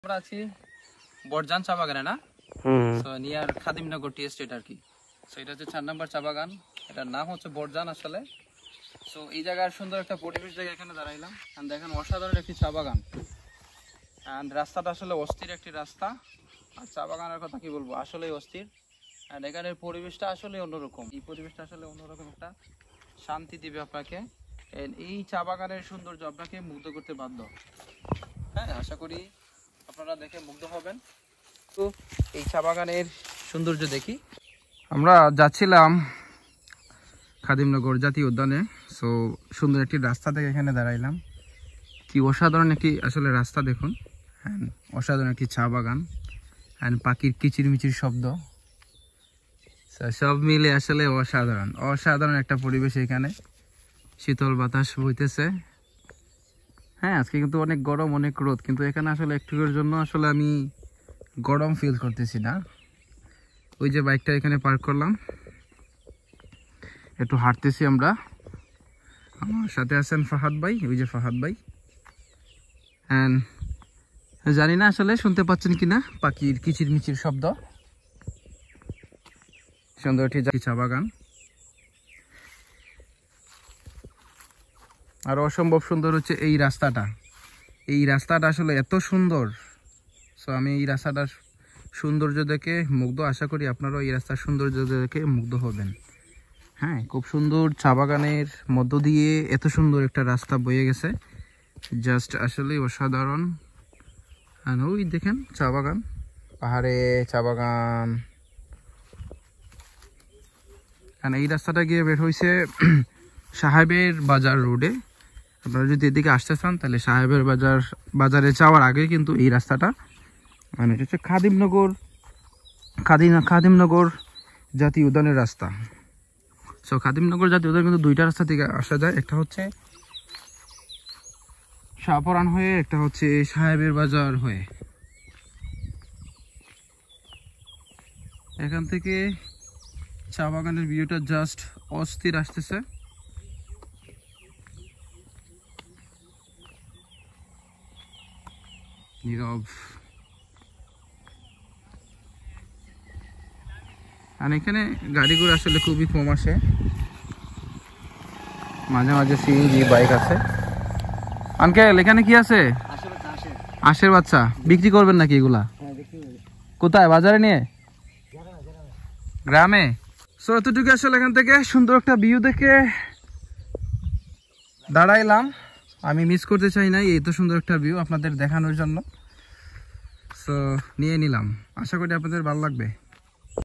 আমরা আছি বড়জান চা বাগানে না, so near Khadimnagar tea estate আর কি। সো এটা হচ্ছে 4 নম্বর চা বাগান, এটার নাম হচ্ছে বড়জান আসলে। সো এই জায়গার সুন্দর একটা পরিবেশ জায়গা এখানে দাঁড়াইলাম, এন্ড দেখেন অসাধারণ একটি চা বাগান, এন্ড রাস্তাটা আসলে অস্থির একটি রাস্তা। আর চা বাগানের কথা কি বলবো, আসলেই অস্থির। এন্ড এখানের পরিবেশটা আসলে অন্যরকম, এই পরিবেশটা আসলে অন্যরকম একটা শান্তি দিবে আপনাকে। এই চা বাগানের সৌন্দর্য আপনাকে মুগ্ধ করতে বাধ্য। হ্যাঁ, আশা করি আপনারা দেখে মুগ্ধ হবেন। তো এই চা বাগানের সৌন্দর্য দেখি। আমরা যাচ্ছিলাম খাদিমনগর জাতীয় উদ্যানে। সো সুন্দর একটি রাস্তা থেকে এখানে দাঁড়াইলাম। কি অসাধারণ একটি আসলে রাস্তা দেখুন, হ্যাঁ অসাধারণ একটি চা বাগান, হ্যাঁ পাখির কিচিরমিচির শব্দ, সব মিলে আসলে অসাধারণ অসাধারণ একটা পরিবেশ। এখানে শীতল বাতাস বইতেছে। হ্যাঁ আজকে কিন্তু অনেক গরম, অনেক রোদ, কিন্তু এখানে আসলে একটুর জন্য আসলে আমি গরম ফিল করতেছি না। ওই যে বাইকটা এখানে পার্ক করলাম, একটু হাঁটতেছি আমরা। আমার সাথে আছেন ফাহাদ ভাই, ওই যে ফাহাদ ভাই। অ্যান্ড জানি না আসলে শুনতে পাচ্ছেন কিনা পাখির কিচিরমিচির শব্দ। সুন্দর একটি চা বাগান, আর অসম্ভব সুন্দর হচ্ছে এই রাস্তাটা। এই রাস্তাটা আসলে এত সুন্দর। সো আমি এই রাস্তাটার সৌন্দর্য দেখে মুগ্ধ, আশা করি আপনারাও এই রাস্তার সৌন্দর্য দেখে মুগ্ধ হবেন। হ্যাঁ খুব সুন্দর চা বাগানের মধ্য দিয়ে এত সুন্দর একটা রাস্তা বয়ে গেছে, জাস্ট আসলে অসাধারণ। আর ওই দেখেন চা বাগান, পাহাড়ে চা বাগান। আর এই রাস্তাটা গিয়ে বের হয়েছে সাহেবের বাজার রোডে। আপনারা যদি এদিকে আসতে চান তাহলে সাহেবের বাজারে যাওয়ার আগে কিন্তু এই রাস্তাটা, মানে এটা হচ্ছে খাদিমনগর জাতীয় উদ্যানের রাস্তা। সো খাদিমনগর জাতীয় উদ্যান কিন্তু দুইটা রাস্তা থেকে আসা যায়, একটা হচ্ছে শাহপরান হয়ে, একটা হচ্ছে সাহেবের বাজার হয়ে। এখান থেকে চা বাগানের ভিউটা জাস্ট অস্থির আসতেছে। নীরব। আর এখানে গাড়ি ঘোড়া আসলে খুবই কম আসে, মাঝে মাঝে সিএনজি বাইক আছে। আঙ্কেল এখানে কি আছে? আশের বাচ্চা বিক্রি করবেন নাকি এগুলা? কোথায়, বাজারে নিয়ে? গ্রামে। সো এতটুকু আসলে এখান থেকে সুন্দর একটা ভিউ দেখে দাঁড়াইলাম। আমি মিস করতে চাই না এই তো সুন্দর একটা ভিউ আপনাদের দেখানোর জন্য। সো নিয়ে নিলাম, আশা করি আপনাদের ভালো লাগবে।